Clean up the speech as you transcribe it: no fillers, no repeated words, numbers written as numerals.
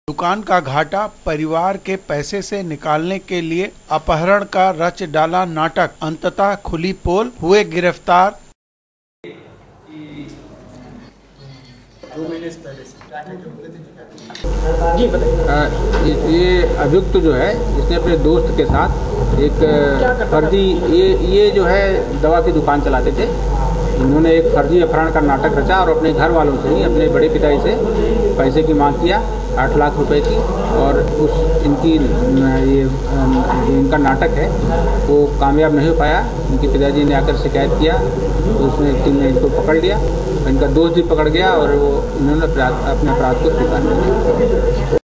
दुकान का घाटा परिवार के पैसे से निकालने के लिए अपहरण का रच डाला नाटक, अंततः खुली पोल, हुए गिरफ्तार। 2 महीने से पहले ये अभियुक्त जो है इसने अपने दोस्त के साथ एक फर्जी ये जो है दवा की दुकान चलाते थे। इन्होंने एक फर्जी अपहरण का नाटक रचा और अपने घर वालों से ही, अपने बड़े पिताजी से पैसे की मांग किया 8 लाख रुपए की। और इनका नाटक है वो कामयाब नहीं हो पाया। इनके पिताजी ने आकर शिकायत किया तो उसने टीम ने इनको पकड़ लिया। इनका दोस्त भी पकड़ गया और वो इन्होंने अपने अपराध को स्वीकार किया।